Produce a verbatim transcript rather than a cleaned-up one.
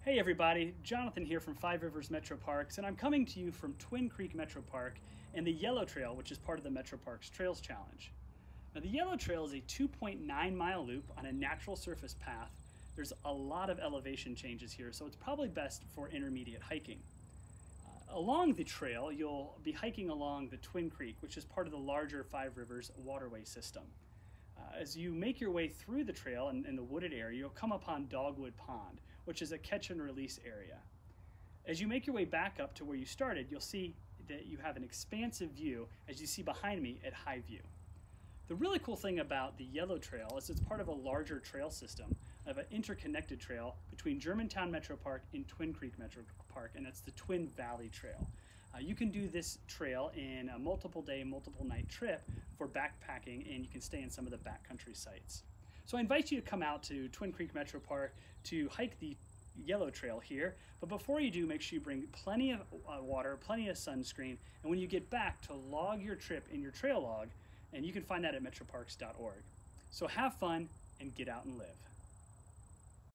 Hey everybody, Jonathan here from Five Rivers Metro Parks, and I'm coming to you from Twin Creek Metro Park and the Yellow Trail, which is part of the Metro Parks Trails Challenge. Now the Yellow Trail is a two point nine mile loop on a natural surface path. There's a lot of elevation changes here, so it's probably best for intermediate hiking. Uh, along the trail, you'll be hiking along the Twin Creek, which is part of the larger Five Rivers waterway system. Uh, as you make your way through the trail in, in the wooded area, you'll come upon Dogwood Pond, which is a catch and release area. As you make your way back up to where you started, you'll see that you have an expansive view, as you see behind me at high view. The really cool thing about the Yellow Trail is it's part of a larger trail system of an interconnected trail between Germantown Metro Park and Twin Creek Metro Park, and that's the Twin Valley Trail. Uh, you can do this trail in a multiple day, multiple night trip for backpacking, and you can stay in some of the backcountry sites. So I invite you to come out to Twin Creek Metro Park to hike the Yellow Trail here, but before you do, make sure you bring plenty of uh, water, plenty of sunscreen, and when you get back, to log your trip in your trail log, and you can find that at metro parks dot org. So have fun and get out and live.